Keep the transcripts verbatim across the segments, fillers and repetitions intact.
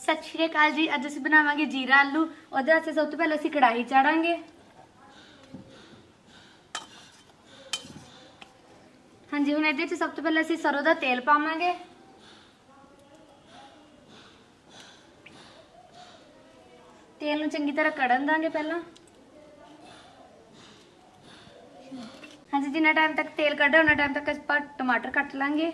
सत श्री अकाल जी। अज असीं बनावांगे जीरा आलू। उहदे वास्ते सब तो पहले असीं कढ़ाई चाढ़ांगे। हाँ जी, हुण इहदे विच सब तो पहले असीं सरों दा तेल पावांगे। तेल नूं चंगी तरह कढ़न दांगे पहलां। हाँ जी, जिन्ना टाइम तक तेल कढ़े उन्ना टाइम तक आपां टमाटर कट लांगे।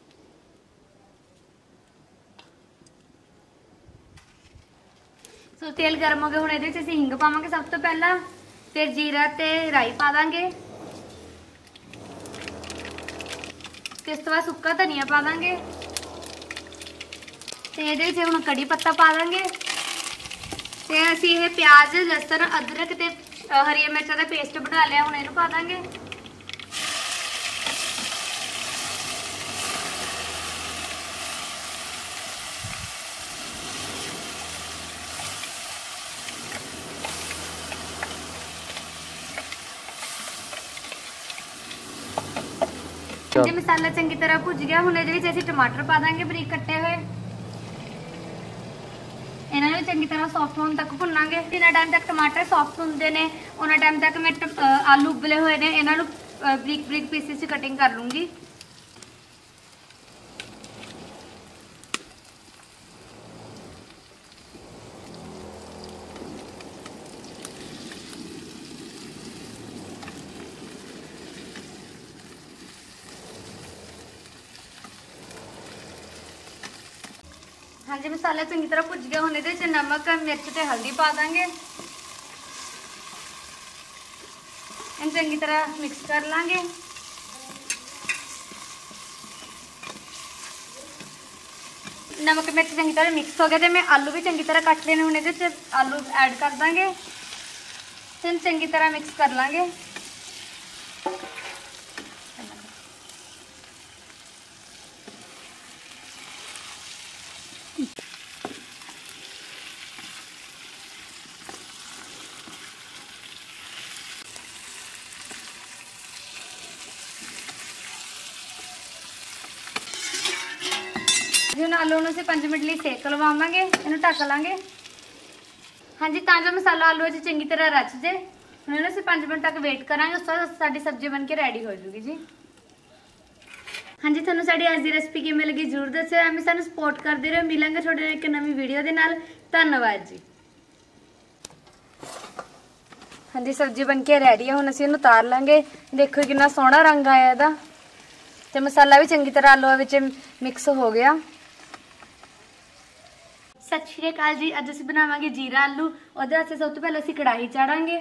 सो तेल गर्म हो गया, हुण इहदे विच असीं हिंग पावांगे सब तो पहला, फिर जीरा ते राई पा दांगे, ते इस तो बाद सुक्का धनिया पा दांगे, ते इहदे विच हुण कड़ी पत्ता पा दांगे, ते असीं इह प्याज लसन अदरक ते हरिया मिर्चां दा पेस्ट बना लिया, हुण इहनूं पा दांगे। जी मसाला चंगी तरह भुज गया, हुण इहदे विच असीं टमाटर पा दांगे बरीक कट्टे हुए। इन्हां नूं चंगी तरह सॉफ्ट होने तक भुनांगे। जिन्ना टाइम तक टमाटर सॉफ्ट हुंदे ने उन्ना टाइम तक मैं आलू उबले हुए ने इन्हां नूं बरीक बरीक पीसिस च कटिंग कर लूँगी। हाँ जी, मसाला चंगी तरह भुज गया, हुण इहदे विच नमक मिर्च ते हल्दी पा दांगे। इन्हूं चंगी तरह मिक्स कर लांगे। नमक मिर्च चंगी तरह मिक्स हो गया, तो मैं आलू भी चंगी तरह कट लेने, हुण इहदे विच आलू ऐड कर दांगे, फिर चंगी तरह मिक्स कर लांगे। आलू नूं पांच मिनट लिए सेक लवावांगे, इहनूं ढक लांगे। हाँ जी, तां जो मसाला आलू विच चंगी तरह रच जे, हुण इहनूं असीं पांच मिनट तक वेट करांगे, उस बाद साडी सब्जी बन के रेडी हो जूगी जी। हाँ जी, तुहानूं साडी अज दी रेसिपी किवें लगी जरूर दस्सिओ। एवें सानूं सपोर्ट करदे रहिओ। मिलांगे तुहाडे नाल इक नवीं वीडियो दे नाल। धन्नवाद जी। हाँ जी, सब्जी बन के रेडी है, हुण असीं इहनूं उतार लांगे। देखो कितना सोहना रंग आया इहदा, ते मसाला भी चंगी तरह आलूआ विच मिक्स हो गया। सत श्री अकाल जी। अज असीं बनावांगे जीरा आलू। उहदे वास्ते सब तो पहले असीं कढ़ाई चाढ़ांगे।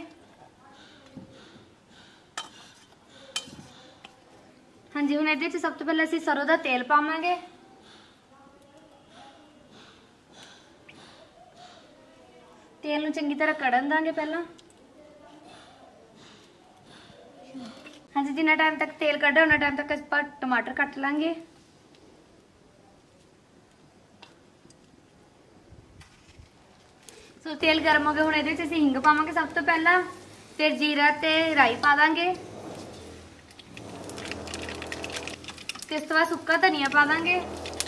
हाँ जी, हुण इहदे विच सब तो पहले असीं सरों दा तेल पावांगे। तेल नूं चंगी तरह कढ़न दांगे पहलां। हाँ जी, जिन्ना टाइम तक तेल कढ़े उन्ना टाइम तक आपां टमाटर कट लांगे। सो तेल गर्म हो गया, हुण इहदे विच असीं हिंग पावांगे सब तो पहला, फिर जीरा ते राई पा दांगे, ते इस तो बाद सुक्का धनिया पा दांगे,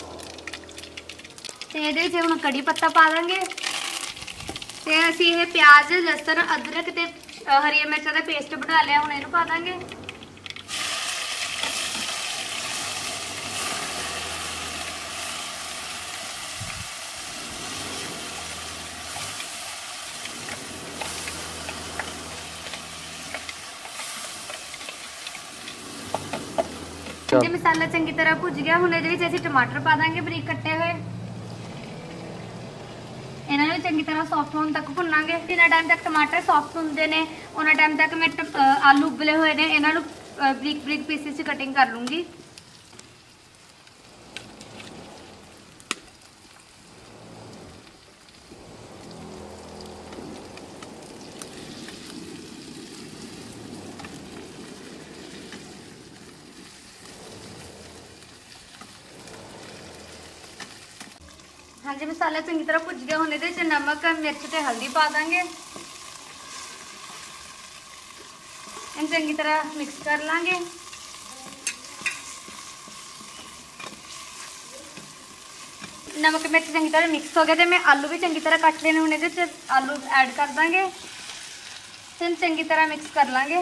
ते इहदे विच हुण कड़ी पत्ता पा दांगे, ते असीं इह प्याज लसन अदरक ते हरिया मिर्चां दा पेस्ट बना लिया, हुण इहनूं पा दांगे। जी मसाला चंगी तरह भुज गया, हुण इहदे विच असीं टमाटर पा दांगे बरीक कट्टे हुए। इन्हां नूं चंगी तरह सॉफ्ट होने तक भुनांगे। जिन्ना टाइम तक टमाटर सॉफ्ट हुंदे ने उन्ना टाइम तक मैं आलू उबले हुए ने इन्हां नूं बरीक बरीक पीसिस च कटिंग कर लूँगी। हाँ जी, मसाला चंगी तरह भुज गया, हुण इहदे विच नमक मिर्च ते हल्दी पा दांगे, इन्हूं चंगी तरह मिक्स कर लांगे। नमक मिर्च चंगी तरह मिक्स हो गया तो मैं आलू भी चंगी तरह कट लेने हुणे दे आलू ऐड कर देंगे फिर चंगी तरह मिक्स कर लांगे।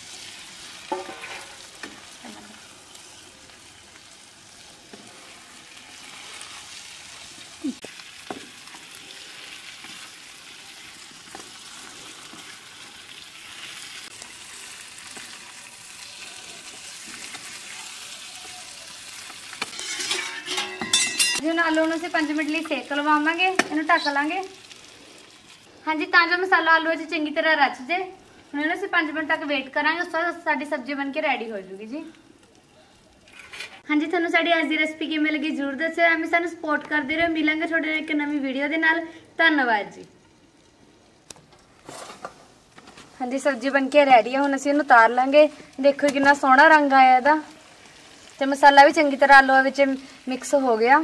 ਹੁਣ आलू ਨੂੰ ਅਸੀਂ पाँच मिनट ਲਈ सेक ਲਵਾਵਾਂਗੇ ਇਹਨੂੰ ਢੱਕ ਲਾਂਗੇ। ਹਾਂਜੀ ਤਾਂ ਜੋ ਮਸਾਲਾ ਆਲੂ ਵਿੱਚ ਚੰਗੀ ਤਰ੍ਹਾਂ ਰਚ ਜੇ ਹੁਣ ਇਹਨੂੰ ਅਸੀਂ पाँच मिनट तक वेट करांगे ਉਸ ਤੋਂ ਬਾਅਦ ਸਾਡੀ ਸਬਜ਼ੀ ਬਣ ਕੇ ਰੈਡੀ ਹੋ ਜੂਗੀ ਜੀ। ਹਾਂਜੀ ਤੁਹਾਨੂੰ ਸਾਡੀ ਅੱਜ ਦੀ ਰੈਸਪੀ ਕਿਵੇਂ ਲੱਗੀ ਜ਼ਰੂਰ ਦੱਸਿਓ ਐਵੇਂ ਸਾਨੂੰ ਸਪੋਰਟ ਕਰਦੇ ਰਹੋ। ਮਿਲਾਂਗੇ ਤੁਹਾਡੇ ਨਾਲ ਇੱਕ ਨਵੀਂ ਵੀਡੀਓ ਦੇ ਨਾਲ। ਧੰਨਵਾਦ ਜੀ। ਹਾਂਜੀ ਸਬਜ਼ੀ ਬਣ ਕੇ ਰੈਡੀ ਹੈ ਹੁਣ ਅਸੀਂ ਇਹਨੂੰ ਉਤਾਰ ਲਾਂਗੇ। ਦੇਖੋ ਕਿੰਨਾ ਸੋਹਣਾ ਰੰਗ ਆਇਆ ਇਹਦਾ ਤੇ ਮਸਾਲਾ ਵੀ ਚੰਗੀ ਤਰ੍ਹਾਂ ਆਲੂਆਂ ਵਿੱਚ ਮਿਕਸ ਹੋ ਗਿਆ।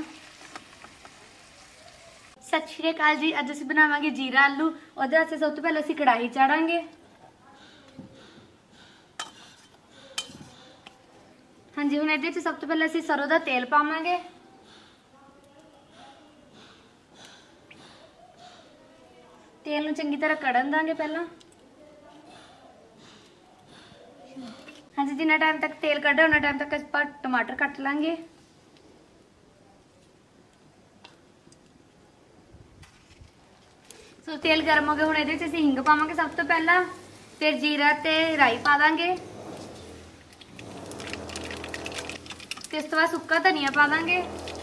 सत श्री अकाल जी। अज असीं बनावांगे जीरा आलू। उहदे वास्ते सब तो पहले असीं कढ़ाई चाढ़ांगे। हाँ जी हुण इहदे विच सब तो पहले असीं सरों दा तेल पावांगे। तेल नूं चंगी तरह कड़न दांगे पहला। हाँ जी जिन्ना टाइम तक तेल कढ़े उन्ना टाइम तक आपां टमाटर कट लांगे। सो तेल गर्म हो गया हुण इहदे विच असीं हिंग पावांगे सब तो पहला फिर जीरा ते राई पा दांगे ते इस तो बाद सुक्का धनिया पा दांगे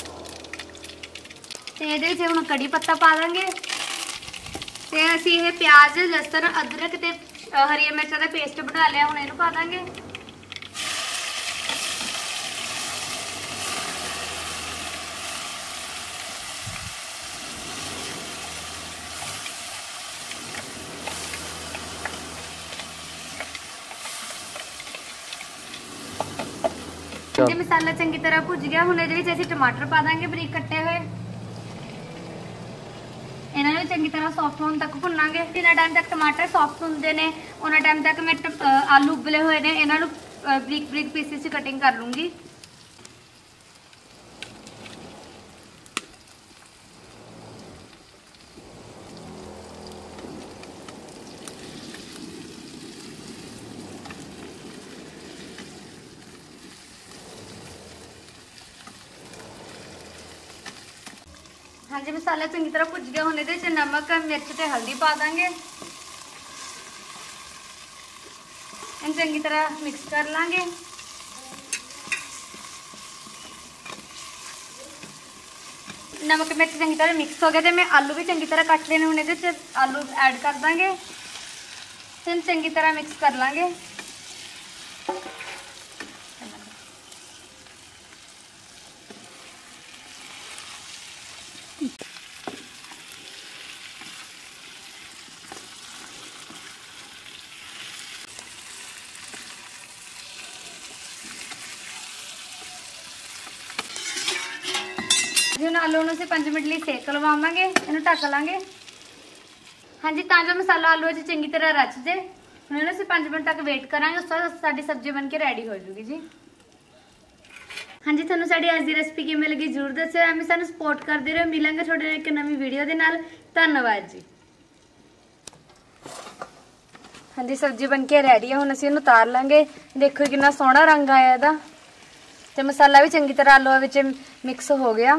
ते इहदे विच हुण कड़ी पत्ता पा दांगे ते असीं इह प्याज लसन अदरक ते हरी मिर्चां दा पेस्ट बना लिया हुण इहनूं पा दांगे। जी मसाला चंगी तरह भुज गया हुण इहदे विच असीं टमाटर पा दांगे बरीक कट्टे हुए। इन्हां नूं चंगी तरह सॉफ्ट होने तक भुनांगे। जिन्ना टाइम तक टमाटर सॉफ्ट हुंदे ने उन्ना टाइम तक मैं आलू उबले हुए ने इन्हां नूं बरीक बरीक पीसिस च कटिंग कर लूंगी। हाँ जी मसाला चंगी तरह भुज गया हुण इहदे विच नमक मिर्च ते हल्दी पा देंगे। इन्हूं चंगी तरह मिक्स कर लांगे। नमक मिर्च चंगी तरह मिक्स हो गया तो मैं आलू भी चंगी तरह कट लेने हुणे इहदे विच आलू ऐड कर देंगे फिर चंगी तरह मिक्स कर लांगे। ਹੁਣ आलू ਨੂੰ ਅਸੀਂ पाँच मिनट ਲਈ सेक ਲਵਾਵਾਂਗੇ ਇਹਨੂੰ ਢੱਕ ਲਾਂਗੇ। ਹਾਂਜੀ ਤਾਂ ਜੋ ਮਸਾਲਾ ਆਲੂ ਵਿੱਚ ਚੰਗੀ ਤਰ੍ਹਾਂ ਰਚ ਜੇ ਹੁਣ ਇਹਨੂੰ ਅਸੀਂ पाँच मिनट तक वेट करांगे ਉਸ ਤੋਂ ਬਾਅਦ ਸਾਡੀ ਸਬਜ਼ੀ ਬਣ ਕੇ ਰੈਡੀ ਹੋ ਜੂਗੀ ਜੀ। ਹਾਂਜੀ ਤੁਹਾਨੂੰ ਸਾਡੀ ਅੱਜ ਦੀ ਰੈਸਪੀ ਕਿਵੇਂ ਲੱਗੀ ਜ਼ਰੂਰ ਦੱਸਿਓ ਐਵੇਂ ਸਾਨੂੰ ਸਪੋਰਟ ਕਰਦੇ ਰਹੋ। ਮਿਲਾਂਗੇ ਤੁਹਾਡੇ ਨਾਲ ਇੱਕ ਨਵੀਂ ਵੀਡੀਓ ਦੇ ਨਾਲ। ਧੰਨਵਾਦ ਜੀ। ਹਾਂਜੀ ਸਬਜ਼ੀ ਬਣ ਕੇ ਰੈਡੀ ਹੈ ਹੁਣ ਅਸੀਂ ਇਹਨੂੰ ਉਤਾਰ ਲਾਂਗੇ। ਦੇਖੋ ਕਿੰਨਾ ਸੋਹਣਾ ਰੰਗ ਆਇਆ ਇਹਦਾ ਤੇ ਮਸਾਲਾ ਵੀ ਚੰਗੀ ਤਰ੍ਹਾਂ ਆਲੂਆਂ ਵਿੱਚ ਮਿਕਸ ਹੋ ਗਿਆ।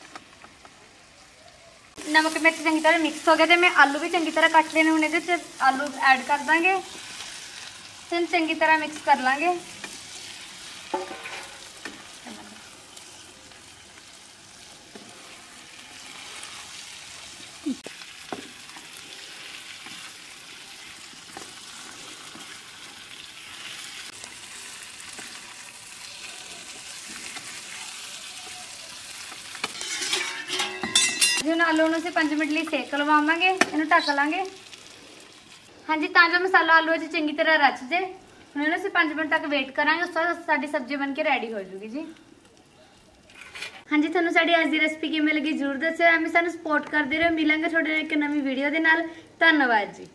नमक मिर्च चंगी तरह मिक्स हो गया तो मैं आलू भी चंगी तरह कट लेने हुणे इहदे विच आलू ऐड कर देंगे फिर चंगी तरह मिक्स कर लांगे। ਹੁਣ आलू ਨੂੰ ਅਸੀਂ पाँच मिनट ਲਈ सेक ਲਵਾਵਾਂਗੇ ਇਹਨੂੰ ਢੱਕ ਲਾਂਗੇ। ਹਾਂਜੀ ਤਾਂ ਜੋ ਮਸਾਲਾ ਆਲੂ ਵਿੱਚ ਚੰਗੀ ਤਰ੍ਹਾਂ ਰਚ ਜੇ ਹੁਣ ਇਹਨੂੰ ਅਸੀਂ पाँच मिनट तक वेट करांगे ਉਸ ਤੋਂ ਬਾਅਦ ਸਾਡੀ ਸਬਜ਼ੀ ਬਣ ਕੇ ਰੈਡੀ ਹੋ ਜੂਗੀ ਜੀ। ਹਾਂਜੀ ਤੁਹਾਨੂੰ ਸਾਡੀ ਅੱਜ ਦੀ ਰੈਸਪੀ ਕਿਵੇਂ ਲੱਗੀ ਜ਼ਰੂਰ ਦੱਸਿਓ ਐਵੇਂ ਸਾਨੂੰ ਸਪੋਰਟ ਕਰਦੇ ਰਹੋ। ਮਿਲਾਂਗੇ ਤੁਹਾਡੇ ਨਾਲ ਇੱਕ ਨਵੀਂ ਵੀਡੀਓ ਦੇ ਨਾਲ। ਧੰਨਵਾਦ ਜੀ।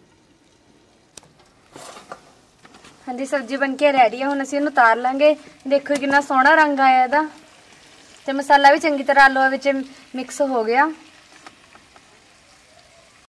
ਹਾਂਜੀ ਸਬਜ਼ੀ ਬਣ ਕੇ ਰੈਡੀ ਹੈ ਹੁਣ ਅਸੀਂ ਇਹਨੂੰ ਉਤਾਰ ਲਾਂਗੇ। ਦੇਖੋ ਕਿੰਨਾ ਸੋਹਣਾ ਰੰਗ ਆਇਆ ਇਹਦਾ ਤੇ ਮਸਾਲਾ ਵੀ ਚੰਗੀ ਤਰ੍ਹਾਂ ਆਲੂਆਂ ਵਿੱਚ ਮਿਕਸ ਹੋ ਗਿਆ।